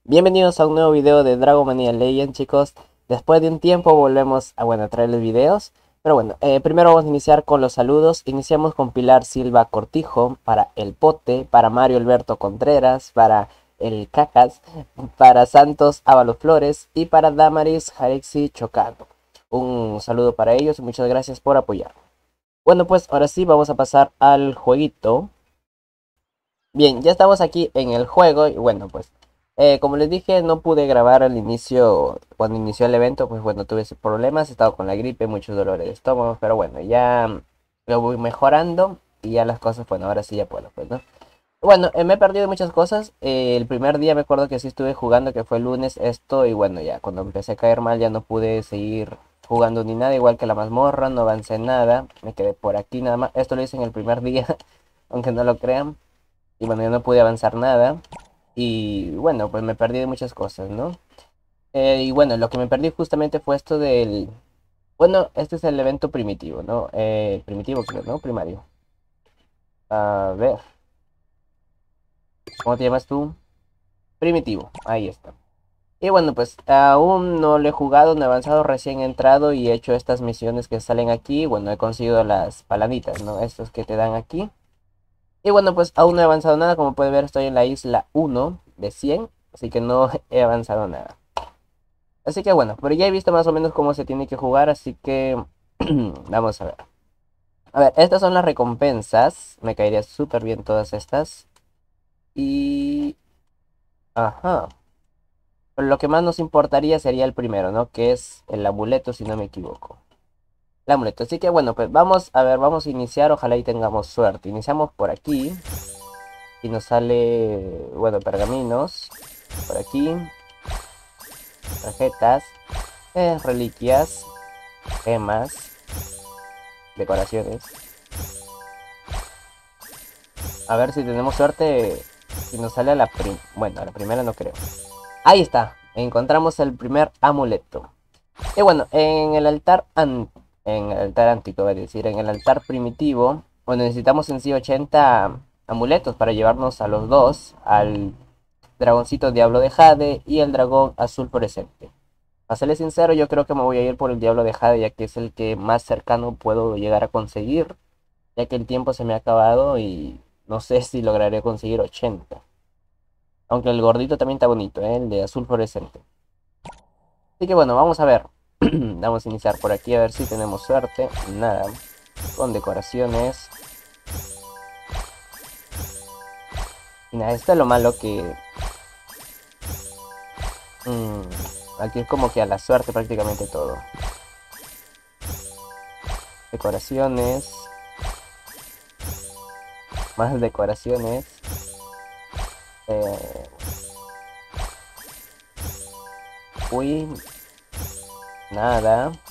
Bienvenidos a un nuevo video de Dragon Mania Legends, chicos. Después de un tiempo volvemos a traerles videos. Pero bueno, primero vamos a iniciar con los saludos. Iniciamos con Pilar Silva Cortijo, para el Pote, para Mario Alberto Contreras, para el Cacas, para Santos Ábalos Flores y para Damaris Jarexi Chocado. Un saludo para ellos y muchas gracias por apoyar. Bueno, pues ahora sí vamos a pasar al jueguito. Bien, ya estamos aquí en el juego y bueno, pues como les dije, no pude grabar al inicio, cuando inició el evento, pues bueno, tuve ese problemas, he estado con la gripe, muchos dolores de estómago, pero bueno, ya lo voy mejorando y ya las cosas, bueno, ahora sí ya puedo, pues, ¿no? Bueno, me he perdido muchas cosas, el primer día me acuerdo que sí estuve jugando, que fue el lunes esto, y bueno, ya cuando empecé a caer mal ya no pude seguir jugando ni nada, igual que la mazmorra, no avancé nada, me quedé por aquí nada más, esto lo hice en el primer día, aunque no lo crean. Y bueno, yo no pude avanzar nada. Y bueno, pues me perdí de muchas cosas, ¿no? Y bueno, lo que me perdí justamente fue esto del... Bueno, este es el evento primitivo, ¿no? Primitivo creo, ¿no? Primario. A ver, ¿cómo te llamas tú? Primitivo, ahí está. Y bueno, pues aún no lo he jugado, no he avanzado, recién he entrado y he hecho estas misiones que salen aquí. Bueno, he conseguido las paladitas, ¿no? Estos que te dan aquí. Y bueno, pues aún no he avanzado nada, como puedes ver estoy en la isla 1 de 100, así que no he avanzado nada. Así que bueno, pero ya he visto más o menos cómo se tiene que jugar, así que vamos a ver. A ver, estas son las recompensas, me caería súper bien todas estas. Y... Ajá, pero lo que más nos importaría sería el primero, ¿no? Que es el amuleto, si no me equivoco. El amuleto, así que bueno, pues vamos a ver, vamos a iniciar, ojalá y tengamos suerte. Iniciamos por aquí. Y nos sale, bueno, pergaminos. Por aquí. Tarjetas. Reliquias. Gemas. Decoraciones. A ver si tenemos suerte. Si nos sale a la bueno, a la primera no creo. Ahí está. Encontramos el primer amuleto. Y bueno, en el altar antiguo, es decir, en el altar primitivo, bueno, necesitamos en sí 80 amuletos para llevarnos a los dos, al dragoncito Diablo de Jade y el dragón azul fluorescente. A serles sincero, yo creo que me voy a ir por el Diablo de Jade, ya que es el que más cercano puedo llegar a conseguir, ya que el tiempo se me ha acabado y no sé si lograré conseguir 80. Aunque el gordito también está bonito, ¿eh? El de azul fluorescente. Así que bueno, vamos a ver. Vamos a iniciar por aquí a ver si tenemos suerte. Nada. Con decoraciones. Y nada, esto es lo malo que... aquí es como que a la suerte prácticamente todo. Decoraciones. Más decoraciones. Uy. Nada.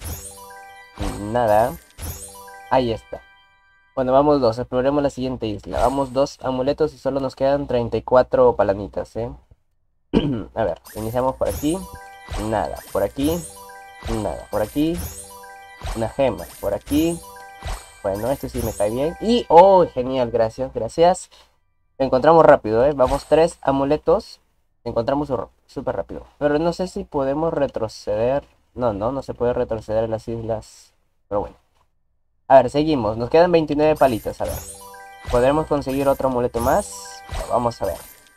Nada. Ahí está. Bueno, vamos dos. Exploremos la siguiente isla. Vamos dos amuletos y solo nos quedan 34 palanitas, ¿eh? A ver, iniciamos por aquí. Nada. Por aquí. Nada. Por aquí. Una gema. Por aquí. Bueno, este sí me cae bien. Y, oh, genial. Gracias, gracias. Encontramos rápido, ¿eh? Vamos, 3 amuletos. Encontramos súper rápido. Pero no sé si podemos retroceder. No se puede retroceder en las islas. Pero bueno. A ver, seguimos. Nos quedan 29 palitas. A ver. ¿Podremos conseguir otro amuleto más? Vamos a ver.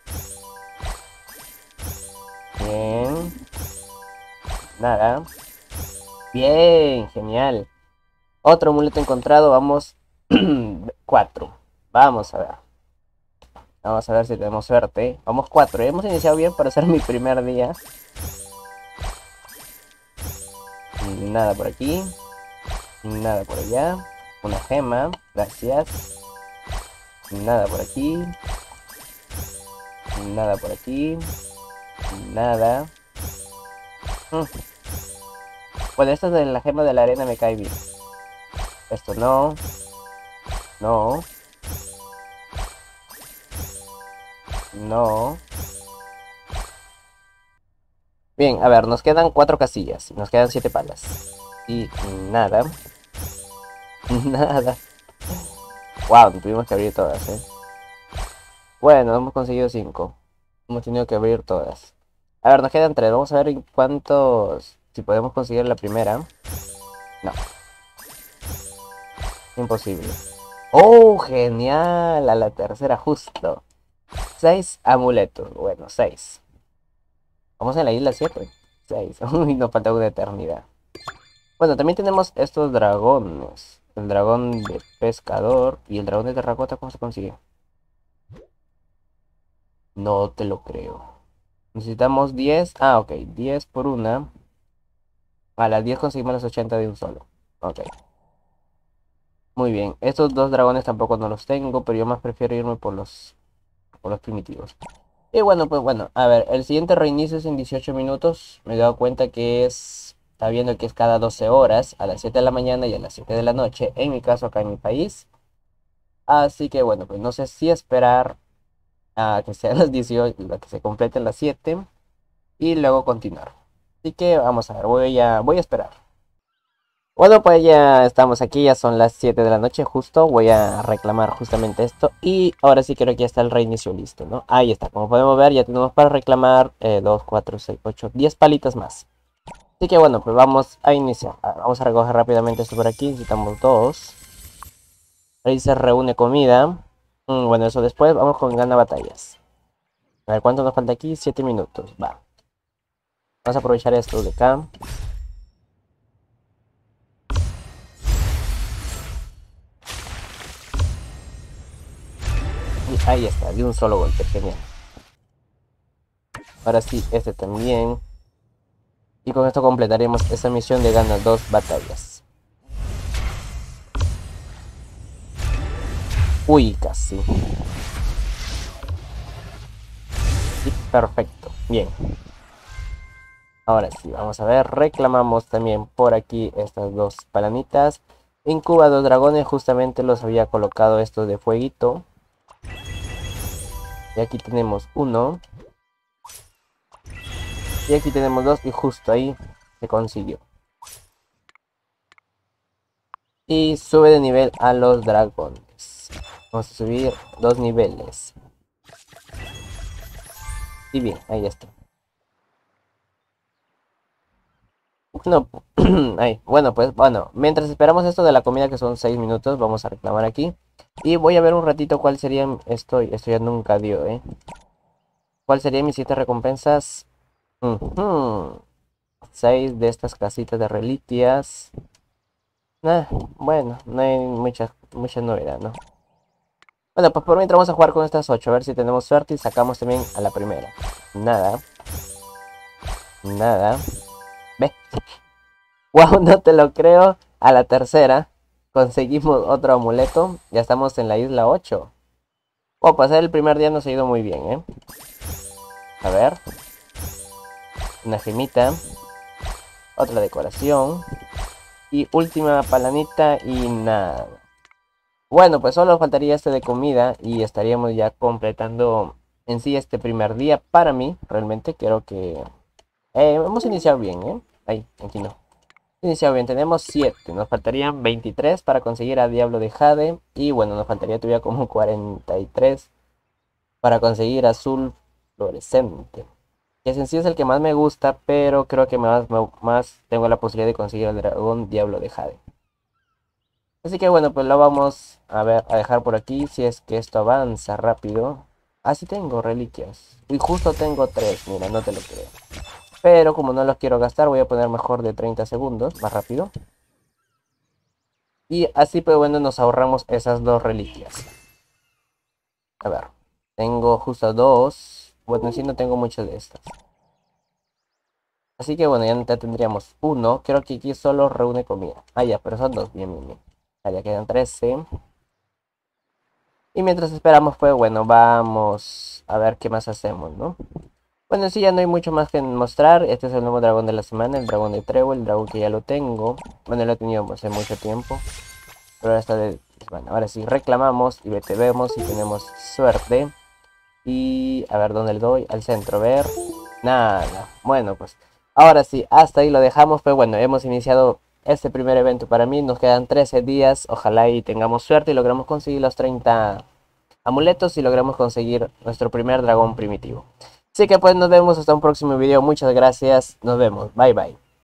Bien. Nada. Bien, genial. Otro amuleto encontrado. Vamos. 4. Vamos a ver. Vamos a ver si tenemos suerte. Vamos 4. Hemos iniciado bien para ser mi primer día. Nada por aquí. Nada por allá. Una gema. Gracias. Nada por aquí. Nada por aquí. Nada. Bueno, esto de la gema de la arena me cae bien. Esto no. No. No. Bien, a ver, nos quedan 4 casillas. Nos quedan 7 palas. Y nada. Nada. Wow, tuvimos que abrir todas, ¿eh? Bueno, hemos conseguido 5. Hemos tenido que abrir todas. A ver, nos quedan 3. Vamos a ver en cuántos... Si podemos conseguir la primera. No. Imposible. ¡Oh, genial! A la tercera justo. 6 amuletos. Bueno, 6. Vamos a la isla 7. 6. Uy, nos falta una eternidad. Bueno, también tenemos estos dragones. El dragón de pescador y el dragón de terracota. ¿Cómo se consigue? No te lo creo. Necesitamos 10. Ah, ok. 10 por una. A las 10 conseguimos las 80 de un solo. Ok. Muy bien. Estos dos dragones tampoco no los tengo, pero yo más prefiero irme por los primitivos. Y bueno, pues bueno. A ver, el siguiente reinicio es en 18 minutos. Me he dado cuenta que es... Está viendo que es cada 12 horas, a las 7 de la mañana y a las 7 de la noche. En mi caso, acá en mi país. Así que bueno, pues no sé si esperar a que sean las 18, a que se completen las 7 y luego continuar. Así que vamos a ver, voy a esperar. Bueno, pues ya estamos aquí, ya son las 7 de la noche justo, voy a reclamar justamente esto y ahora sí creo que ya está el reinicio listo, ¿no? Ahí está, como podemos ver ya tenemos para reclamar 2, 4, 6, 8, 10 palitas más. Así que bueno, pues vamos a iniciar. Vamos a recoger rápidamente esto por aquí, necesitamos 2. Ahí se reúne comida. Bueno, eso después, vamos con gana batallas. A ver, ¿cuánto nos falta aquí? 7 minutos, va. Vamos a aprovechar esto de acá. Y ahí está, de un solo golpe, genial. Ahora sí, este también. Y con esto completaremos esa misión de ganar 2 batallas. Uy, casi. Y perfecto, bien. Ahora sí, vamos a ver, reclamamos también por aquí estas 2 palanitas. Incuba 2 dragones, justamente los había colocado estos de fueguito. Y aquí tenemos 1. Y aquí tenemos 2 y justo ahí se consiguió. Y sube de nivel a los dragones. Vamos a subir 2 niveles. Y bien, ahí está. No, ahí. Bueno, pues bueno, mientras esperamos esto de la comida que son 6 minutos, vamos a reclamar aquí. Y voy a ver un ratito cuál sería esto ya nunca dio, ¿eh? ¿Cuál serían mis 7 recompensas? 6 de estas casitas de reliquias. Bueno, no hay mucha novedad, ¿no? Bueno, pues por mientras vamos a jugar con estas 8, a ver si tenemos suerte y sacamos también a la primera. Nada. Nada. Ve. Wow, no te lo creo. A la tercera conseguimos otro amuleto. Ya estamos en la isla 8. Oh, pasar el primer día nos ha ido muy bien, ¿eh? A ver. Una gemita. Otra decoración. Y última palanita y nada. Bueno, pues solo faltaría este de comida y estaríamos ya completando en sí este primer día. Para mí, realmente creo que hemos iniciado bien, ¿eh? Ahí, aquí no. Iniciado bien, tenemos 7, nos faltarían 23 para conseguir a Diablo de Jade. Y bueno, nos faltaría todavía como 43 para conseguir Azul Fluorescente. Que en sí es el que más me gusta, pero creo que más tengo la posibilidad de conseguir al dragón Diablo de Jade. Así que bueno, pues lo vamos a ver, a dejar por aquí, si es que esto avanza rápido. Ah, sí tengo reliquias. Y justo tengo 3, mira, no te lo creo. Pero como no los quiero gastar, voy a poner mejor de 30 segundos, más rápido. Y así pues bueno, nos ahorramos esas 2 reliquias. A ver, tengo justo 2. Bueno, sí no tengo muchas de estas. Así que bueno, ya tendríamos 1. Creo que aquí solo reúne comida. Ah, ya, pero son 2, bien, bien, bien. Ya quedan 13. Y mientras esperamos, pues bueno, vamos a ver qué más hacemos, ¿no? Bueno, sí, ya no hay mucho más que mostrar. Este es el nuevo dragón de la semana, el dragón de Trébol, el dragón que ya lo tengo. Bueno, lo he tenido hace mucho tiempo. Pero ahora está de... Bueno, ahora sí, reclamamos y vemos si tenemos suerte. Y a ver, ¿dónde le doy? Al centro, ver. Nada. Bueno, pues ahora sí, hasta ahí lo dejamos. Pues bueno, hemos iniciado este primer evento para mí. Nos quedan 13 días. Ojalá y tengamos suerte y logramos conseguir los 30 amuletos y logramos conseguir nuestro primer dragón primitivo. Así que pues nos vemos hasta un próximo video. Muchas gracias. Nos vemos. Bye bye.